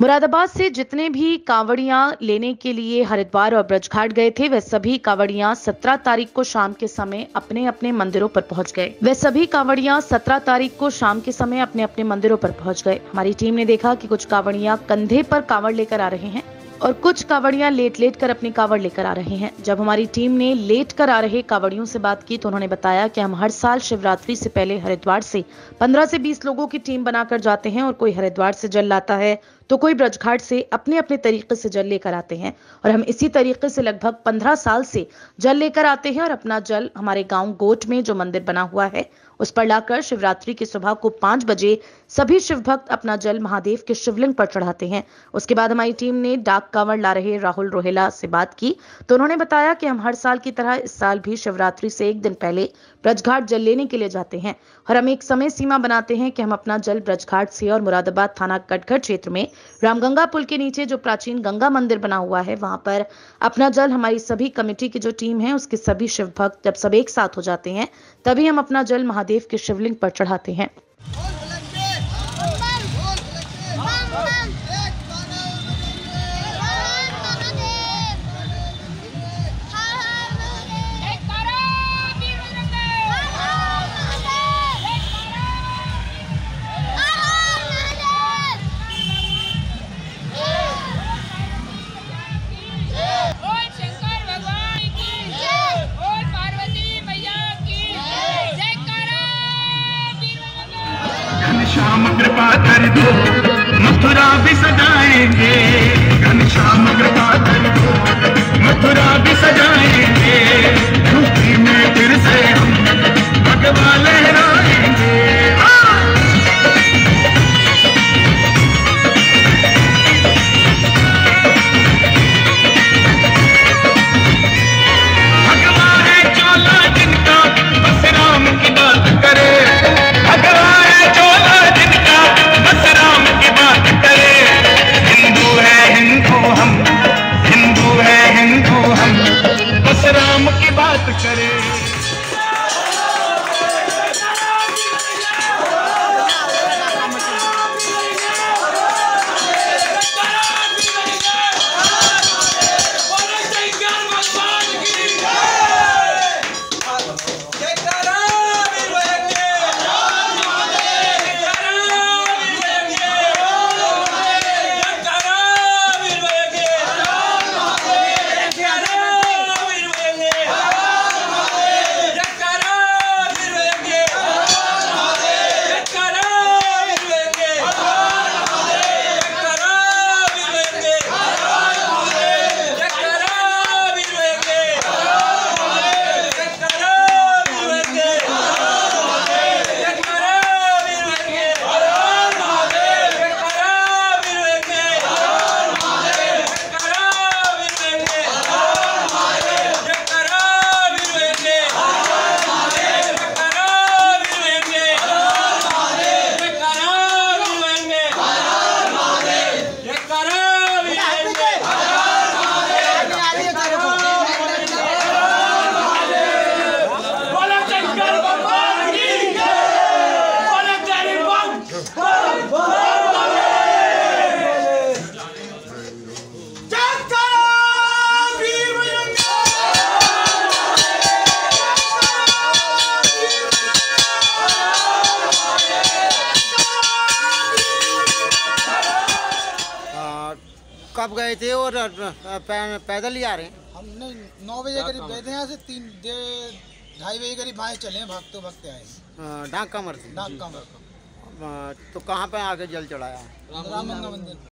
मुरादाबाद से जितने भी कांवड़ियां लेने के लिए हरिद्वार और ब्रजघाट गए थे, वे सभी कांवड़ियां 17 तारीख को शाम के समय अपने अपने मंदिरों पर पहुंच गए। हमारी टीम ने देखा कि कुछ कांवड़ियां कंधे पर कांवड़ लेकर आ रहे हैं और कुछ कांवड़ियां लेट कर अपनी कांवड़ लेकर आ रहे हैं। जब हमारी टीम ने लेट कर आ रहे कांवड़ियों से बात की तो उन्होंने बताया कि हम हर साल शिवरात्रि से पहले हरिद्वार से 15 से 20 लोगों की टीम बनाकर जाते हैं और कोई हरिद्वार से जल लाता है तो कोई ब्रजघाट से अपने अपने तरीके से जल लेकर आते हैं और हम इसी तरीके से लगभग 15 साल से जल लेकर आते हैं और अपना जल हमारे गांव गोट में जो मंदिर बना हुआ है उस पर लाकर शिवरात्रि की सुबह को 5 बजे सभी शिव भक्त अपना जल महादेव के शिवलिंग पर चढ़ाते हैं। उसके बाद हमारी टीम ने डाक कांवड़ ला रहे राहुल रोहेला से बात की तो उन्होंने बताया कि हम हर साल की तरह इस साल भी शिवरात्रि से एक दिन पहले ब्रजघाट जल लेने के लिए जाते हैं और हम एक समय सीमा बनाते हैं कि हम अपना जल ब्रजघाट से और मुरादाबाद थाना कटघर क्षेत्र में रामगंगा पुल के नीचे जो प्राचीन गंगा मंदिर बना हुआ है वहां पर अपना जल हमारी सभी कमेटी की जो टीम है उसके सभी शिव भक्त जब सब एक साथ हो जाते हैं तभी हम अपना जल महादेव के शिवलिंग पर चढ़ाते हैं। घनश्याम कृपा कर दो मथुरा भी सजाएंगे, घनश्याम कृपा कर दो मथुरा भी सजाएंगे, यूपी में फिर से हम भगवा लहराएंगे। भगवा है चोला जिनका बस राम की बात करे, भगवा है चोला जिनका बस राम की बात करे। हिंदू है हिंदू हम बस राम की बात करे। कब गए थे और पैदल ही आ रहे हैं? हमने 9 बजे करीब गए थे, यहाँ से 2:30 बजे करीब आए, चले भागते आए। डाक कमर से? डाक कमर। तो कहाँ पे आके जल चढ़ाया? रामगंगा मंदिर।